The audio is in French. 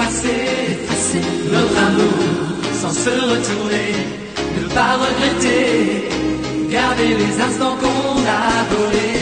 effacer notre amour sans se retourner, ne pas regretter, garder les instants qu'on a volés.